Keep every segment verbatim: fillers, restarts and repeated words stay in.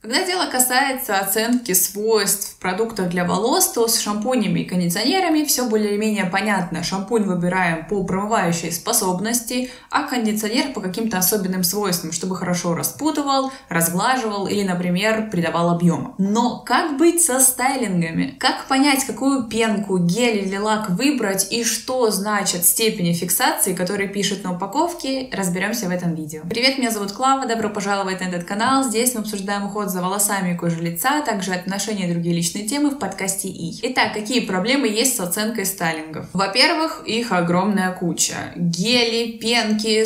Когда дело касается оценки свойств продуктов для волос, то с шампунями и кондиционерами все более-менее понятно. Шампунь выбираем по промывающей способности, а кондиционер по каким-то особенным свойствам, чтобы хорошо распутывал, разглаживал или, например, придавал объема. Но как быть со стайлингами? Как понять, какую пенку, гель или лак выбрать и что значит степени фиксации, которые пишут на упаковке, разберемся в этом видео. Привет, меня зовут Клава, добро пожаловать на этот канал. Здесь мы обсуждаем уход за волосами и кожей лица, также отношения и другие личные темы в подкасте И. Итак, какие проблемы есть с оценкой стайлингов? Во-первых, их огромная куча. Гели, пенки,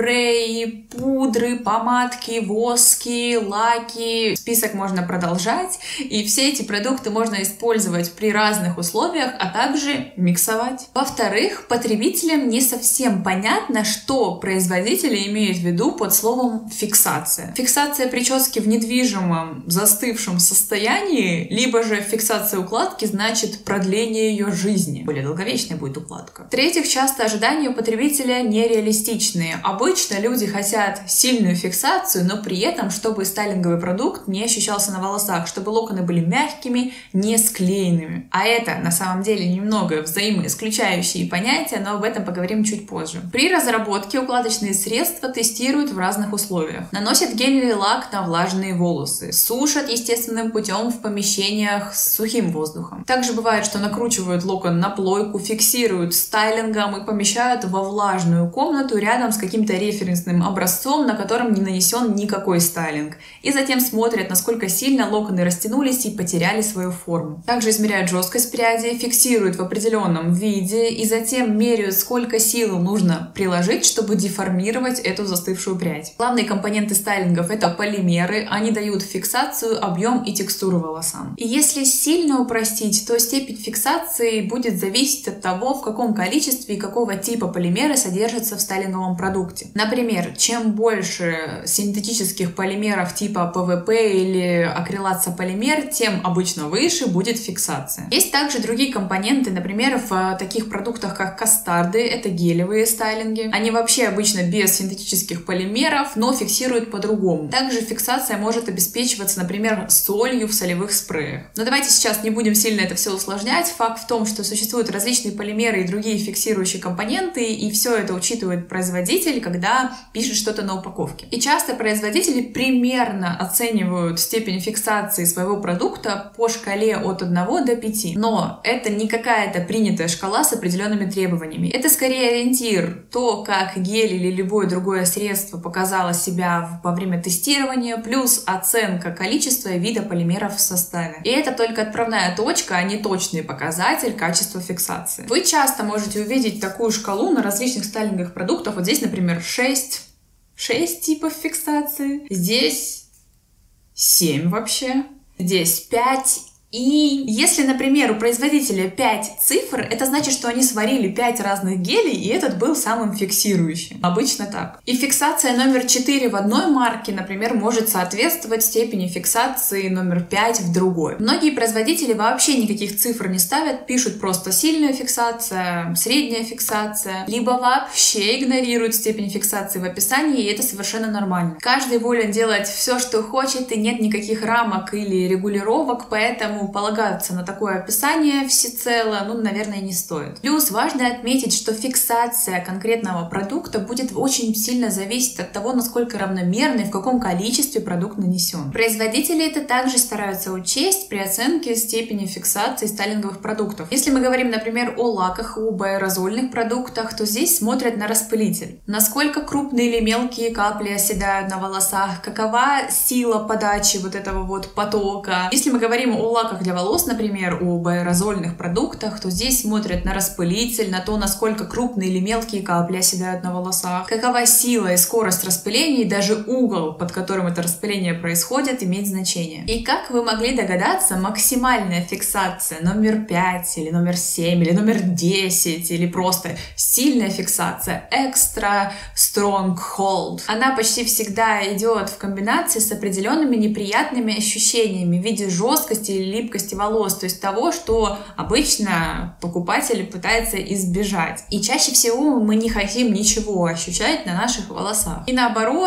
спреи, пудры, помадки, воски, лаки. Список можно продолжать. И все эти продукты можно использовать при разных условиях, а также миксовать. Во-вторых, потребителям не совсем понятно, что производители имеют в виду под словом фиксация. Фиксация прически в недвижимом застывшем состоянии, либо же фиксация укладки значит продление ее жизни. Более долговечная будет укладка. В-третьих, часто ожидания у потребителя нереалистичные. Обычно люди хотят сильную фиксацию, но при этом, чтобы стайлинговый продукт не ощущался на волосах, чтобы локоны были мягкими, не склеенными. А это на самом деле немного взаимоисключающие понятия, но об этом поговорим чуть позже. При разработке укладочные средства тестируют в разных условиях. Наносят гель или лак на влажные волосы. Сушат естественным путем в помещениях с сухим воздухом. Также бывает, что накручивают локон на плойку, фиксируют стайлингом и помещают во влажную комнату рядом с каким-то референсным образцом, на котором не нанесен никакой стайлинг. И затем смотрят, насколько сильно локоны растянулись и потеряли свою форму. Также измеряют жесткость пряди, фиксируют в определенном виде и затем меряют, сколько сил нужно приложить, чтобы деформировать эту застывшую прядь. Главные компоненты стайлингов — это полимеры. Они дают фиксацию, объем и текстуру волосам. И если сильно упростить, то степень фиксации будет зависеть от того, в каком количестве и какого типа полимеры содержатся в стайлинговом продукте. Например, чем больше синтетических полимеров типа пэ вэ пэ или акрилат-сополимер, тем обычно выше будет фиксация. Есть также другие компоненты, например, в таких продуктах, как кастарды, это гелевые стайлинги. Они вообще обычно без синтетических полимеров, но фиксируют по-другому. Также фиксация может обеспечиваться, например, солью в солевых спреях. Но давайте сейчас не будем сильно это все усложнять. Факт в том, что существуют различные полимеры и другие фиксирующие компоненты, и все это учитывает производитель, когда пишет что-то на упаковке. И часто производители примерно оценивают степень фиксации своего продукта по шкале от одного до пяти. Но это не какая-то принятая шкала с определенными требованиями. Это скорее ориентир, то, как гель или любое другое средство показало себя во время тестирования, плюс оценка количества и вида полимеров в составе. И это только отправная точка, а не точный показатель качества фиксации. Вы часто можете увидеть такую шкалу на различных стайлинговых продуктах. Вот здесь, например, шесть. шесть типов фиксации. Здесь семь вообще. Здесь пять. И если, например, у производителя пять цифр, это значит, что они сварили пять разных гелей, и этот был самым фиксирующим. Обычно так. И фиксация номер четыре в одной марке, например, может соответствовать степени фиксации номер пять в другой. Многие производители вообще никаких цифр не ставят, пишут просто сильная фиксация, средняя фиксация, либо вообще игнорируют степень фиксации в описании, и это совершенно нормально. Каждый волен делать все, что хочет, и нет никаких рамок или регулировок, поэтому полагаться на такое описание всецело, ну, наверное, не стоит. Плюс важно отметить, что фиксация конкретного продукта будет очень сильно зависеть от того, насколько равномерно и в каком количестве продукт нанесен. Производители это также стараются учесть при оценке степени фиксации стайлинговых продуктов. Если мы говорим, например, о лаках, об аэрозольных продуктах, то здесь смотрят на распылитель. Насколько крупные или мелкие капли оседают на волосах, какова сила подачи вот этого вот потока. Если мы говорим о лаках для волос, например, об аэрозольных продуктах, то здесь смотрят на распылитель, на то, насколько крупные или мелкие капли оседают на волосах, какова сила и скорость распыления, и даже угол, под которым это распыление происходит, имеет значение. И как вы могли догадаться, максимальная фиксация номер пять, или номер семь, или номер десять, или просто сильная фиксация, extra strong hold, она почти всегда идет в комбинации с определенными неприятными ощущениями в виде жесткости или липкости волос, то есть того, что обычно покупатель пытается избежать. И чаще всего мы не хотим ничего ощущать на наших волосах. И наоборот,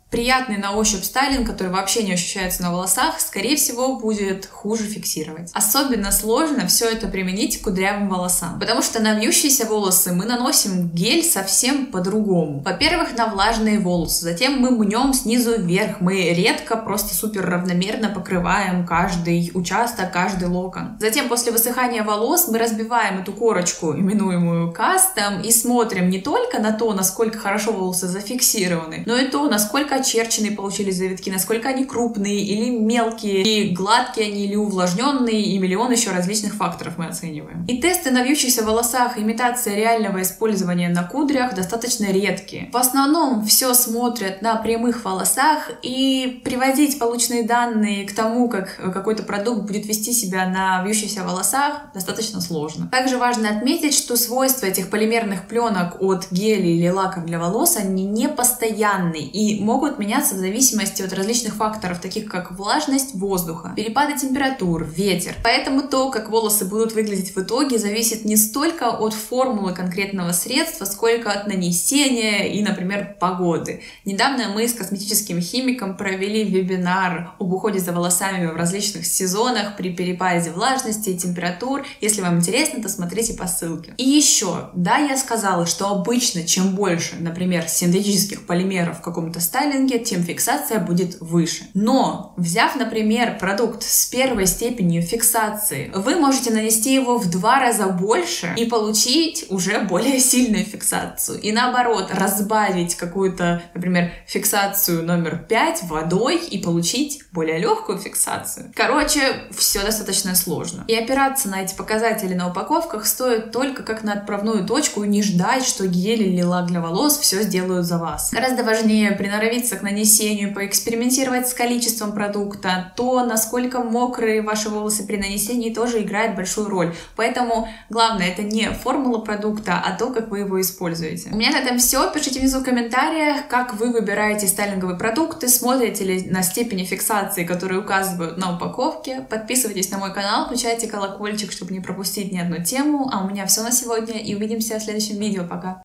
Приятный на ощупь стайлинг, который вообще не ощущается на волосах, скорее всего, будет хуже фиксировать. Особенно сложно все это применить к кудрявым волосам, потому что на вьющиеся волосы мы наносим гель совсем по-другому. Во-первых, на влажные волосы, затем мы мнем снизу вверх, мы редко просто супер равномерно покрываем каждый участок, каждый локон. Затем после высыхания волос мы разбиваем эту корочку, именуемую кастом, и смотрим не только на то, насколько хорошо волосы зафиксированы, но и то, насколько очерченные получились завитки, насколько они крупные или мелкие, и гладкие они или увлажненные, и миллион еще различных факторов мы оцениваем. И тесты на вьющихся волосах, имитация реального использования на кудрях достаточно редкие. В основном все смотрят на прямых волосах, и приводить полученные данные к тому, как какой-то продукт будет вести себя на вьющихся волосах, достаточно сложно. Также важно отметить, что свойства этих полимерных пленок от гелей или лаков для волос, они не постоянные и могут меняться в зависимости от различных факторов, таких как влажность воздуха, перепады температур, ветер. Поэтому то, как волосы будут выглядеть в итоге, зависит не столько от формулы конкретного средства, сколько от нанесения и, например, погоды. Недавно мы с косметическим химиком провели вебинар об уходе за волосами в различных сезонах при перепаде влажности и температур. Если вам интересно, то смотрите по ссылке. И еще, да, я сказала, что обычно чем больше, например, синтетических полимеров в каком-то стайлинге, тем фиксация будет выше. Но, взяв, например, продукт с первой степенью фиксации, вы можете нанести его в два раза больше и получить уже более сильную фиксацию. И наоборот, разбавить какую-то, например, фиксацию номер пять водой и получить более легкую фиксацию. Короче, все достаточно сложно. И опираться на эти показатели на упаковках стоит только как на отправную точку и не ждать, что гель или лак для волос все сделают за вас. Гораздо важнее приноровиться к нанесению, поэкспериментировать с количеством продукта, то, насколько мокрые ваши волосы при нанесении, тоже играет большую роль. Поэтому главное, это не формула продукта, а то, как вы его используете. У меня на этом все. Пишите внизу в комментариях, как вы выбираете стайлинговые продукты, смотрите ли на степени фиксации, которые указывают на упаковке. Подписывайтесь на мой канал, включайте колокольчик, чтобы не пропустить ни одну тему. А у меня все на сегодня, и увидимся в следующем видео. Пока!